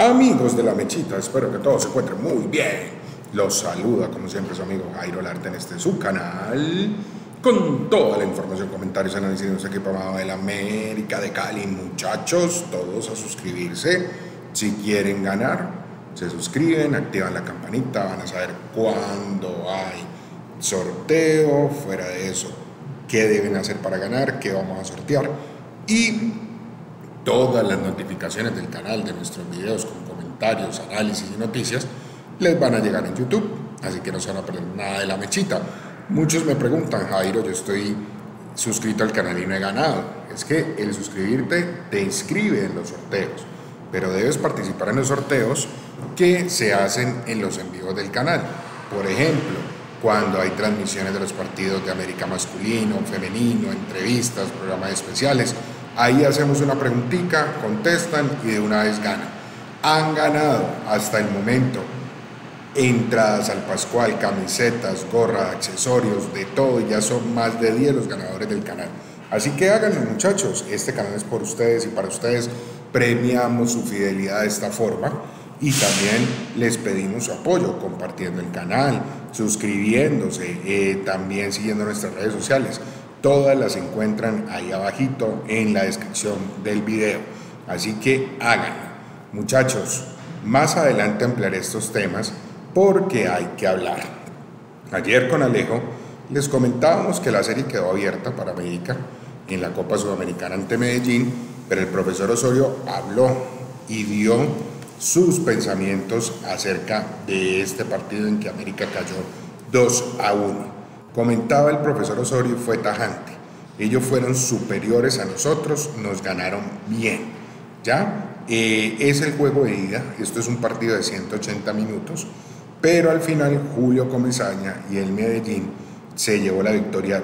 Amigos de La Mechita, espero que todos se encuentren muy bien. Los saluda como siempre su amigo Jairo Larte en su canal, con toda la información, comentarios, análisis de nuestro equipo amado del América de Cali. Muchachos, todos a suscribirse. Si quieren ganar, se suscriben, activan la campanita, van a saber cuándo hay sorteo. Fuera de eso, qué deben hacer para ganar, qué vamos a sortear y todas las notificaciones del canal, de nuestros videos con comentarios, análisis y noticias les van a llegar en YouTube, así que no se van a perder nada de La Mechita. Muchos me preguntan: Jairo, yo estoy suscrito al canal y no he ganado. Es que el suscribirte te inscribe en los sorteos, pero debes participar en los sorteos que se hacen en los envíos del canal. Por ejemplo, cuando hay transmisiones de los partidos de América masculino, femenino, entrevistas, programas especiales, ahí hacemos una preguntita, contestan y de una vez ganan. Han ganado hasta el momento entradas al Pascual, camisetas, gorras, accesorios, de todo, y ya son más de 10 los ganadores del canal. Así que háganlo, muchachos, este canal es por ustedes y para ustedes. Premiamos su fidelidad de esta forma y también les pedimos su apoyo compartiendo el canal, suscribiéndose, también siguiendo nuestras redes sociales. Todas las encuentran ahí abajito en la descripción del video, así que háganlo. Muchachos, más adelante ampliaré estos temas porque hay que hablar. Ayer con Alejo les comentábamos que la serie quedó abierta para América en la Copa Sudamericana ante Medellín, pero el profesor Osorio habló y dio sus pensamientos acerca de este partido en que América cayó 2-1. Comentaba el profesor Osorio y fue tajante: ellos fueron superiores a nosotros, nos ganaron bien. ¿Ya? Es el juego de ida, esto es un partido de 180 minutos, pero al final Julio Comesaña y el Medellín se llevó la victoria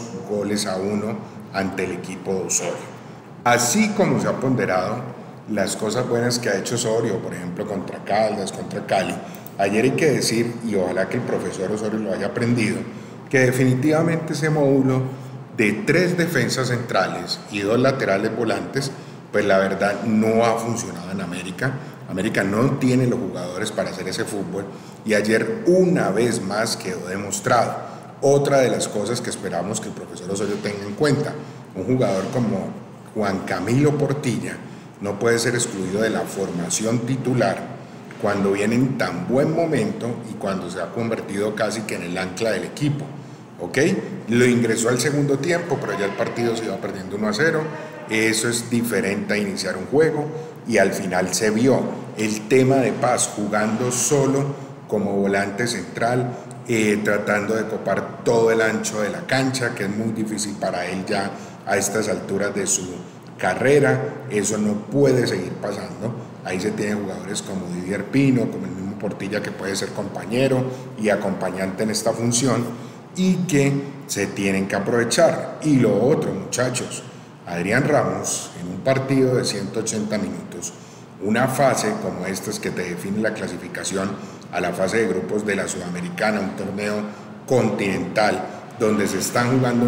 2-1 ante el equipo de Osorio. Así como se ha ponderado las cosas buenas que ha hecho Osorio, por ejemplo contra Caldas, contra Cali, ayer hay que decir, y ojalá que el profesor Osorio lo haya aprendido, que definitivamente ese módulo de 3 defensas centrales y 2 laterales volantes, pues la verdad no ha funcionado en América. América no tiene los jugadores para hacer ese fútbol y ayer una vez más quedó demostrado. Otra de las cosas que esperamos que el profesor Osorio tenga en cuenta: un jugador como Juan Camilo Portilla no puede ser excluido de la formación titular cuando viene en tan buen momento y cuando se ha convertido casi que en el ancla del equipo. ¿Ok? Lo ingresó al segundo tiempo, pero ya el partido se iba perdiendo 1-0. Eso es diferente a iniciar un juego, y al final se vio el tema de Paz jugando solo como volante central, tratando de copar todo el ancho de la cancha, que es muy difícil para él ya a estas alturas de su carrera. Eso no puede seguir pasando. Ahí se tienen jugadores como Didier Pino, como el mismo Portilla, que puede ser compañero y acompañante en esta función y que se tienen que aprovechar. Y lo otro, muchachos, Adrián Ramos en un partido de 180 minutos, una fase como estas que te define la clasificación a la fase de grupos de la Sudamericana, un torneo continental donde se están jugando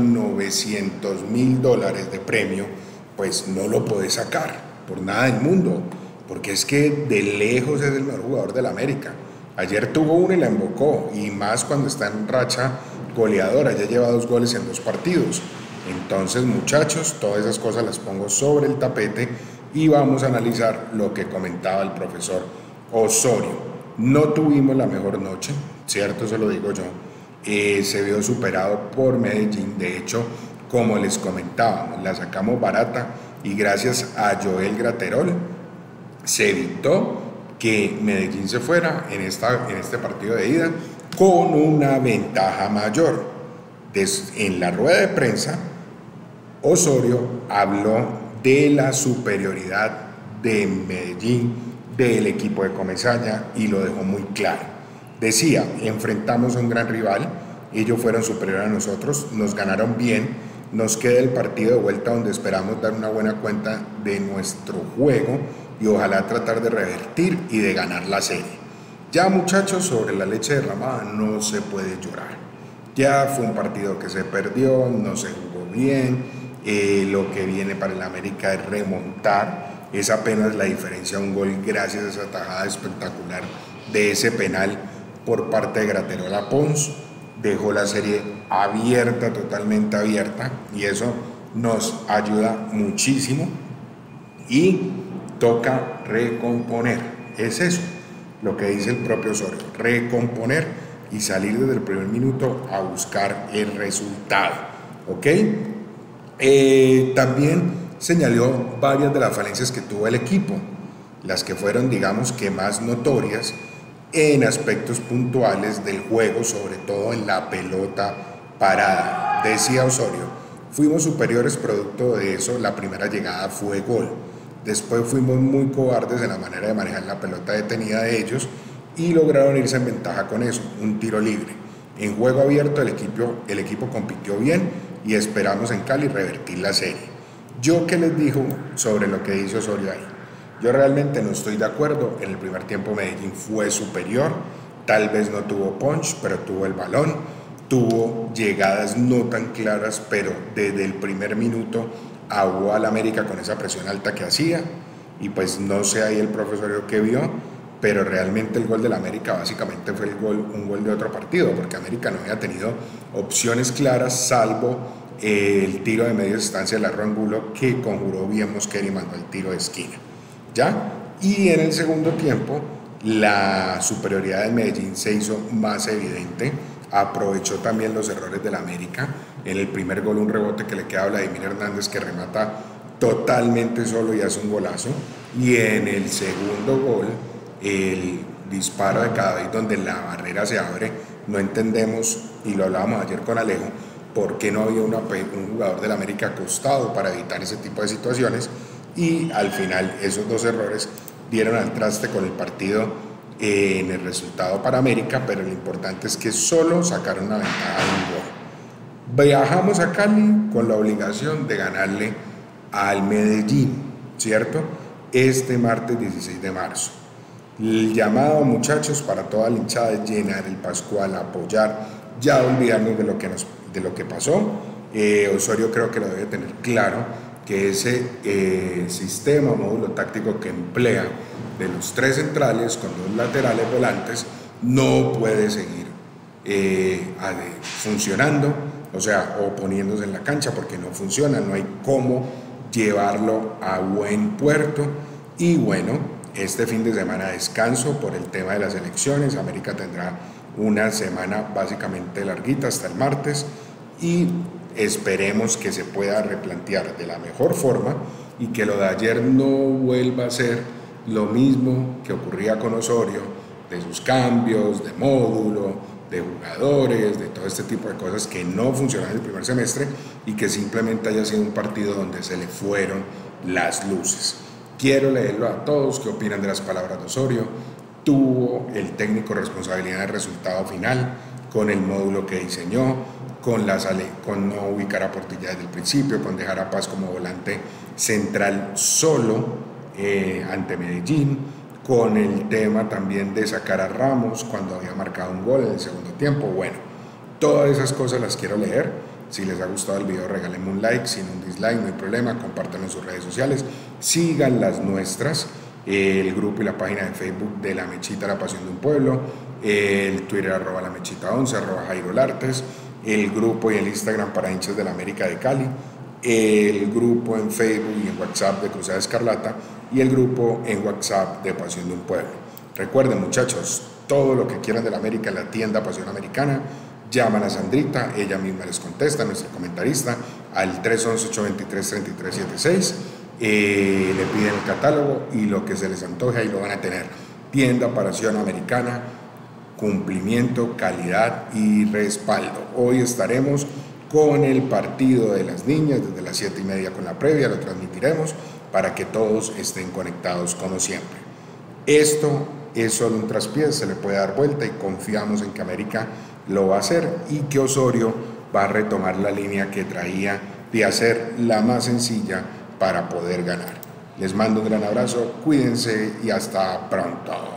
$900,000 de premio, pues no lo podés sacar por nada del mundo, porque es que de lejos es el mejor jugador de la América. Ayer tuvo uno y la embocó, y más cuando está en racha goleadora, ya lleva 2 goles en 2 partidos. Entonces, muchachos, todas esas cosas las pongo sobre el tapete y vamos a analizar lo que comentaba el profesor Osorio. No tuvimos la mejor noche, cierto, eso lo digo yo. Se vio superado por Medellín. De hecho, como les comentábamos, la sacamos barata y gracias a Joel Graterol se evitó que Medellín se fuera en este partido de ida con una ventaja mayor. En la rueda de prensa, Osorio habló de la superioridad de Medellín, del equipo de Comesaña, y lo dejó muy claro. Decía: enfrentamos a un gran rival, ellos fueron superiores a nosotros, nos ganaron bien, nos queda el partido de vuelta donde esperamos dar una buena cuenta de nuestro juego y ojalá tratar de revertir y de ganar la serie. Ya, muchachos, sobre la leche derramada no se puede llorar. Ya fue un partido que se perdió, no se jugó bien. Lo que viene para el América es remontar es apenas la diferencia de un gol gracias a esa tajada espectacular de ese penal por parte de Graterol Pons. Dejó la serie abierta, totalmente abierta, y eso nos ayuda muchísimo y toca recomponer. Es eso lo que dice el propio Osorio, recomponer y salir desde el primer minuto a buscar el resultado, ¿ok? También señaló varias de las falencias que tuvo el equipo, las que fueron, digamos, que más notorias en aspectos puntuales del juego, sobre todo en la pelota parada. Decía Osorio, fuimos superiores producto de eso, la primera llegada fue gol. Después fuimos muy cobardes en la manera de manejar la pelota detenida de ellos y lograron irse en ventaja con eso, un tiro libre. En juego abierto el equipo compitió bien y esperamos en Cali revertir la serie. ¿Yo qué les digo sobre lo que dice Osorio ahí? Yo realmente no estoy de acuerdo. En el primer tiempo Medellín fue superior, tal vez no tuvo punch, pero tuvo el balón, tuvo llegadas no tan claras, pero desde el primer minuto ahogó al América con esa presión alta que hacía, y pues no sé ahí el profesor que vio, pero realmente el gol del América básicamente fue un gol de otro partido, porque América no había tenido opciones claras, salvo el tiro de media distancia de la Angulo, que conjuró bien Mosquera y mandó el tiro de esquina. ¿Ya? Y en el segundo tiempo la superioridad del Medellín se hizo más evidente, aprovechó también los errores del América. En el primer gol un rebote que le queda a Vladimir Hernández, que remata totalmente solo y hace un golazo, y en el segundo gol el disparo de Cadavid donde la barrera se abre. No entendemos, y lo hablábamos ayer con Alejo, por qué no había un jugador del América acostado para evitar ese tipo de situaciones, y al final esos dos errores dieron al traste con el partido en el resultado para América, pero lo importante es que solo sacaron una ventaja de un gol. Viajamos a Cali con la obligación de ganarle al Medellín, ¿cierto? Este martes 16 de marzo. El llamado, muchachos, para toda la hinchada es llenar el Pascual, apoyar, ya olvidarnos de lo que pasó. Osorio creo que lo debe tener claro, que ese sistema, módulo táctico que emplea de los tres centrales con dos laterales volantes no puede seguir funcionando, o sea, o poniéndose en la cancha, porque no funciona, no hay cómo llevarlo a buen puerto. Y bueno, este fin de semana descanso por el tema de las elecciones. América tendrá una semana básicamente larguita hasta el martes, y esperemos que se pueda replantear de la mejor forma y que lo de ayer no vuelva a ser lo mismo que ocurría con Osorio, de sus cambios, de módulo, de jugadores, de todo este tipo de cosas que no funcionan en el primer semestre, y que simplemente haya sido un partido donde se le fueron las luces. Quiero leerlo a todos, qué opinan de las palabras de Osorio. ¿Tuvo el técnico responsabilidad del resultado final con el módulo que diseñó, con no ubicar a Portilla desde el principio, con dejar a Paz como volante central solo ante Medellín, con el tema también de sacar a Ramos cuando había marcado un gol en el segundo tiempo? Bueno, todas esas cosas las quiero leer. Si les ha gustado el video, regálenme un like, sin un dislike, no hay problema, compártanlo en sus redes sociales, sigan las nuestras, el grupo y la página de Facebook de La Mechita, La Pasión de un Pueblo, el Twitter @lamechita11, @Jairo Lartes, el grupo y el Instagram para hinchas de la América de Cali, el grupo en Facebook y en WhatsApp de Cruzada Escarlata, y el grupo en WhatsApp de Pasión de un Pueblo. Recuerden, muchachos, todo lo que quieran de la América en la tienda Pasión Americana, llaman a Sandrita, ella misma les contesta, nuestra comentarista, al 311-823-3376, le piden el catálogo y lo que se les antoje ahí lo van a tener. Tienda Pasión Americana, cumplimiento, calidad y respaldo. Hoy estaremos con el partido de las niñas desde las 7:30 con la previa, lo transmitiremos para que todos estén conectados como siempre. Esto es solo un traspié, se le puede dar vuelta y confiamos en que América lo va a hacer y que Osorio va a retomar la línea que traía de hacer la más sencilla para poder ganar. Les mando un gran abrazo, cuídense y hasta pronto.